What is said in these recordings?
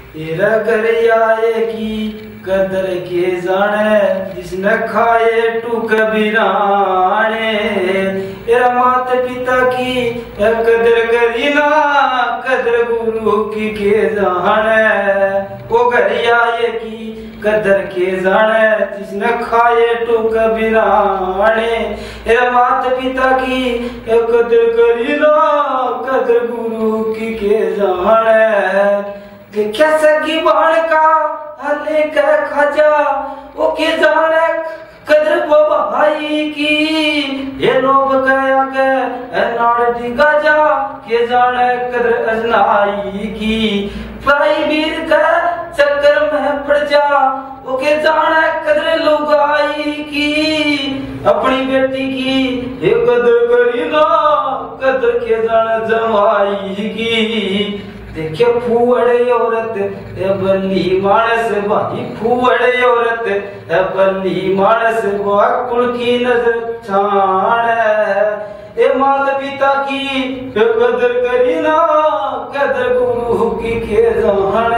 तेरा घर आए की कदर के जाने जिसने खाए टूक बिराने। तेरा माता पिता की कदर करी ना कदर गुरु की के जाने। वो घर आए की कदर के जाने जिसने खाए टूक बिराने। तेरा माता पिता की कदर करी ना कदर गुरु की के जाने। देखा सगी बाण का हले का खजा वो के जाने कदर भाई की। ये लोग कया के नाड़ दिगा जा के जाने कदर अजनाई की। भाई वीर का चक्कर में पड़ जा वो के जाने कदर लुगाई की। अपनी बेटी की ये कदर करी ना कदर के जाने जमाई की। देखे फूअड़े औरत बल्ली मानस भाई फूअड़े औरत बल्ली मानस कुल की नजर छाण। ए माता पिता की कदर करी ना कदर गुरु की के जान।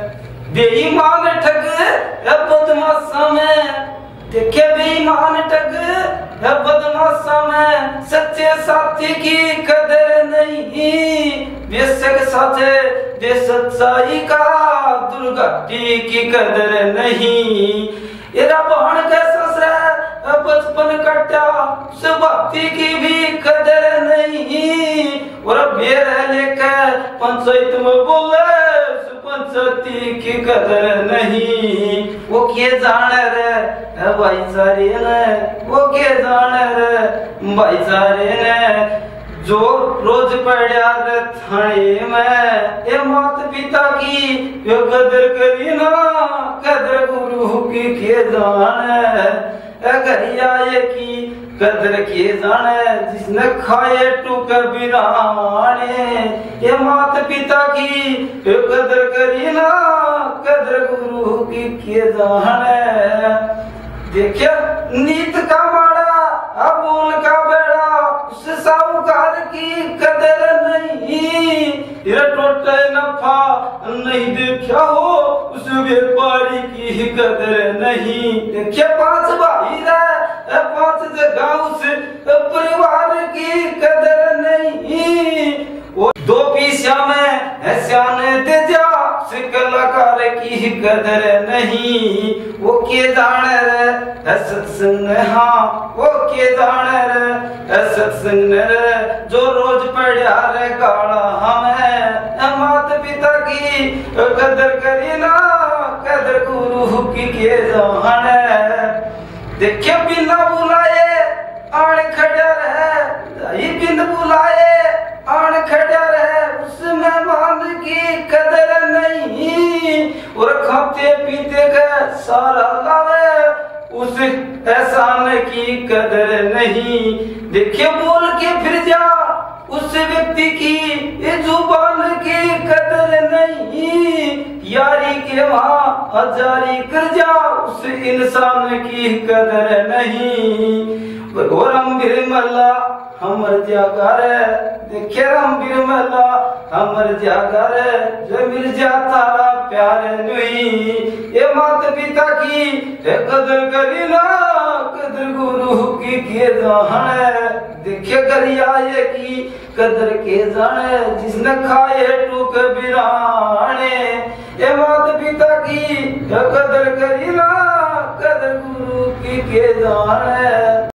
बेईमान ठग बदमाशा में देखे बेईमान ठग बदमाशा में सच्चे साथी की कदर नहीं। बेशक सचे दे सच्चाई का दुर्गति की कदर नहीं। एरा बहन का ससुर बचपन कटा भक्ति की भी कदर नहीं। और बेर लेकर पंचायत में बोले पंचायती की कदर नहीं। वो के जान रे भाईचारे ने वो के जान रे भाईचारे ने जो रोज पड़ा रे थाने में। ए माता पिता की यो कदर करी ना कदर गुरु की के जाने। घर आए की कदर के जाने जिसने खाए टूक बिराने। ये माता पिता की यो कदर करी ना कदर गुरु की के जाने। देखिए नीत का माड़ा अबूल का बेड़ा उस साहूकार की कदर नहीं। ये टोटे नफा नहीं देखा हो उस व्यापारी की कदर नहीं। देखिए 5 भाई रे 5 जगह उस परिवार की कदर नहीं। वो 2 पीछा में सियाने दे जा कलाकार की कदर नहीं। वो के जान रे सत्संग हाँ वो के जान रे सत्संग रे जो रोज पढ़ा रे गाड़ा हमें। माता पिता की कदर करी ना कदर गुरु की के जान। देखिए बिना बुलाए आण खड़ा रहे बिन बुलाए आण खड़ा रहे उस मेहमान की कदर नहीं। और खाते पीते का सारा लावे उस एहसान की कदर नहीं। देखिए बोल के फिर जा उस व्यक्ति की ये जुबान की कदर नहीं। यारी के वहाँ हजारी कर जा उस इंसान की कदर नहीं। और हम बिरमला हमर जागर देखे हम बिरमला हमर जागर जो मिल जा तारा प्यार नहीं। ये माता पिता की कदर करी ना कदर गुरु की के जाने। देखे करी आए की कदर के जाने जिसने खाए टूक बिराने। ये माता पिता की कदर करी ना कदर गुरु की के जाने।